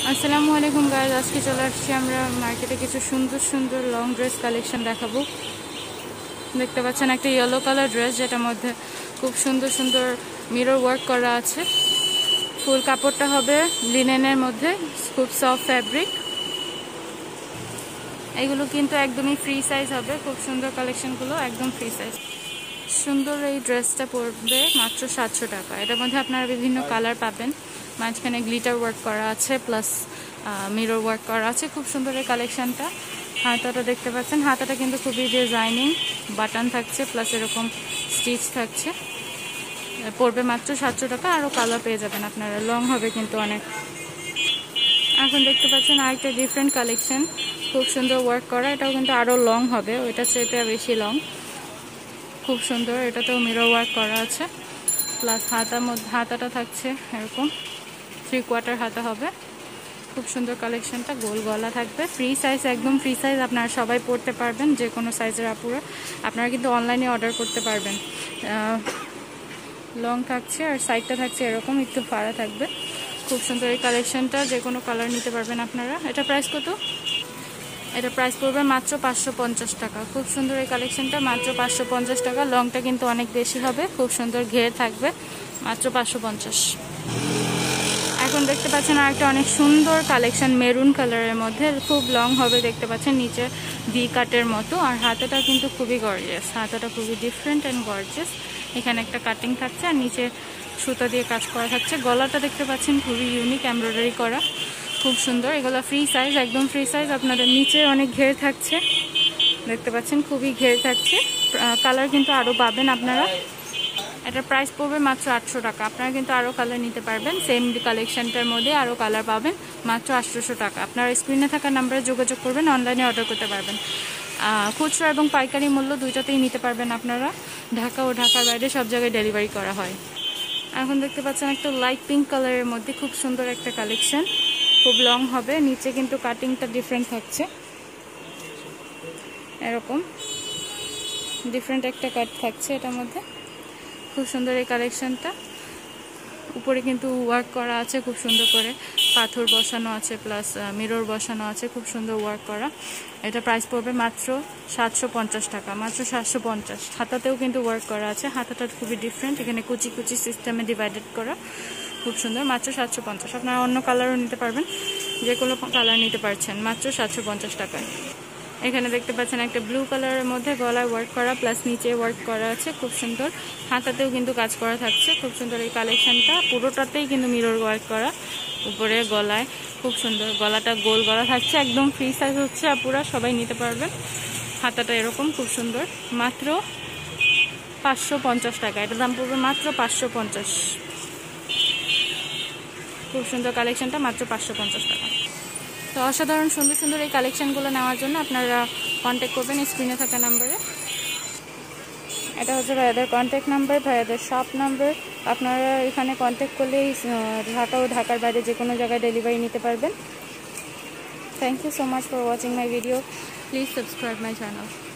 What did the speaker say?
আসসালামু আলাইকুম গাইজ, আজকে চলে আসছি আমরা মার্কেটে কিছু সুন্দর সুন্দর লং ড্রেস কালেকশন দেখাবো। দেখতে পাচ্ছেন একটা ইয়েলো কালার ড্রেস, যেটার মধ্যে খুব সুন্দর সুন্দর মিরর ওয়ার্ক করা আছে। ফুল কাপড়টা হবে লিনেনের মধ্যে, খুব সফট ফ্যাব্রিক। এগুলো কিন্তু একদমই ফ্রি সাইজ হবে, খুব সুন্দর কালেকশনগুলো একদম ফ্রি সাইজ। সুন্দর এই ড্রেসটা পড়বে মাত্র 700 টাকা। এটার মধ্যে আপনারা বিভিন্ন কালার পাবেন, মাঝখানে গ্লিটার ওয়ার্ক করা আছে, প্লাস মিরর ওয়ার্ক করা আছে। খুব সুন্দর এই কালেকশনটা। হাতাটা দেখতে পাচ্ছেন, হাতাটা কিন্তু খুবই ডিজাইনিং, বাটন থাকছে, প্লাস এরকম স্টিচ থাকছে। পড়বে মাত্র 700 টাকা। আরও কালার পেয়ে যাবেন আপনারা, লং হবে কিন্তু অনেক। এখন দেখতে পাচ্ছেন আরেকটা ডিফারেন্ট কালেকশন, খুব সুন্দর ওয়ার্ক করা। এটাও কিন্তু আরও লং হবে, ওইটা চেয়ে বেশি লং। খুব সুন্দর, এটাতেও মিরর ওয়ার্ক করা আছে, প্লাস হাতাটা থাকছে এরকম 3/4 হাতা হবে। খুব সুন্দর কালেকশনটা, গোল গলা থাকবে, ফ্রি সাইজ, একদম ফ্রি সাইজ। আপনারা সবাই পড়তে পারবেন, যে কোনো সাইজের আপুরা। আপনারা কিন্তু অনলাইনে অর্ডার করতে পারবেন। লং থাকছে আর সাইডটা থাকছে এরকম একটু ফাড়া থাকবে। খুব সুন্দর এই কালেকশনটা, যে কোনো কালার নিতে পারবেন আপনারা। এটা প্রাইস কত? এটা প্রাইস পড়বে মাত্র 550 টাকা। খুব সুন্দর এই কালেকশনটা, মাত্র 550 টাকা। লংটা কিন্তু অনেক বেশি হবে, খুব সুন্দর ঘের থাকবে, মাত্র 550। এখন দেখতে পাচ্ছেন আর একটা অনেক সুন্দর কালেকশন, মেরুন কালারের মধ্যে, খুব লং হবে। দেখতে পাচ্ছেন নিচে ভি কাটের মতো, আর হাতাটা কিন্তু খুবই গর্জিয়াস। হাতাটা খুবই ডিফারেন্ট অ্যান্ড গর্জিয়াস। এখানে একটা কাটিং থাকছে আর নিচে সুতা দিয়ে কাজ করা থাকছে। গলাটা দেখতে পাচ্ছেন খুবই ইউনিক, এমব্রয়ডারি করা, খুব সুন্দর। এগুলো ফ্রি সাইজ, একদম ফ্রি সাইজ। আপনাদের নিচে অনেক ঘের থাকছে, দেখতে পাচ্ছেন খুবই ঘের থাকছে। কালার কিন্তু আরও পাবেন আপনারা। এটার প্রাইস পড়বে মাত্র 800 টাকা। আপনারা কিন্তু আরও কালার নিতে পারবেন, সেম কালেকশনটার মধ্যে আরও কালার পাবেন মাত্র 800 টাকা। আপনারা স্ক্রিনে থাকা নাম্বারে যোগাযোগ করবেন, অনলাইনে অর্ডার করতে পারবেন। খুচরা এবং পাইকারি মূল্য দুইটাতেই নিতে পারবেন আপনারা। ঢাকা ও ঢাকার বাইরে সব জায়গায় ডেলিভারি করা হয়। এখন দেখতে পাচ্ছেন একটা লাইট পিঙ্ক কালারের মধ্যে খুব সুন্দর একটা কালেকশন, খুব লং হবে। নিচে কিন্তু কাটিংটা ডিফারেন্ট থাকছে, এরকম ডিফারেন্ট একটা কাট থাকছে এটার মধ্যে। খুব সুন্দর এই কালেকশনটা। উপরে কিন্তু ওয়ার্ক করা আছে খুব সুন্দর করে, পাথর বসানো আছে, প্লাস মিরর বসানো আছে, খুব সুন্দর ওয়ার্ক করা। এটা প্রাইস পড়বে মাত্র 750 টাকা, মাত্র 750। হাতাতেও কিন্তু ওয়ার্ক করা আছে, হাতাটা খুবই ডিফারেন্ট, এখানে কুচি কুচি সিস্টেমে ডিভাইডেড করা, খুব সুন্দর, মাত্র 750। আপনারা অন্য কালারও নিতে পারবেন, যে কোনো কালার নিতে পারছেন মাত্র 750 টাকায়। এখানে দেখতে পাচ্ছেন একটা ব্লু কালারের মধ্যে গলায় ওয়ার্ক করা, প্লাস নিচে ওয়ার্ক করা আছে, খুব সুন্দর। হাতাতেও কিন্তু কাজ করা থাকছে, খুব সুন্দর এই কালেকশনটা। পুরোটাতেই কিন্তু মিরর ওয়ার্ক করা, উপরে গলায় খুব সুন্দর। গলাটা গোল গলা থাকছে, একদম ফ্রি সাইজ হচ্ছে, আপুরা সবাই নিতে পারবেন। হাতাটা এরকম খুব সুন্দর, মাত্র 550 টাকা। এটার দাম পড়বে মাত্র 550। খুব সুন্দর কালেকশনটা, মাত্র 550 টাকা। তো অসাধারণ সুন্দর সুন্দর এই কালেকশনগুলো নেওয়ার জন্য আপনারা কন্ট্যাক্ট করবেন স্ক্রিনে থাকা নাম্বারে। এটা হচ্ছে ভাইয়াদের কন্ট্যাক্ট নাম্বার, ভাইয়াদের শপ নাম্বার। আপনারা এখানে কন্ট্যাক্ট করলেই ঢাকা ও ঢাকার বাইরে যে কোনো জায়গায় ডেলিভারি নিতে পারবেন। Thank you so much for watching my video. Please subscribe my channel.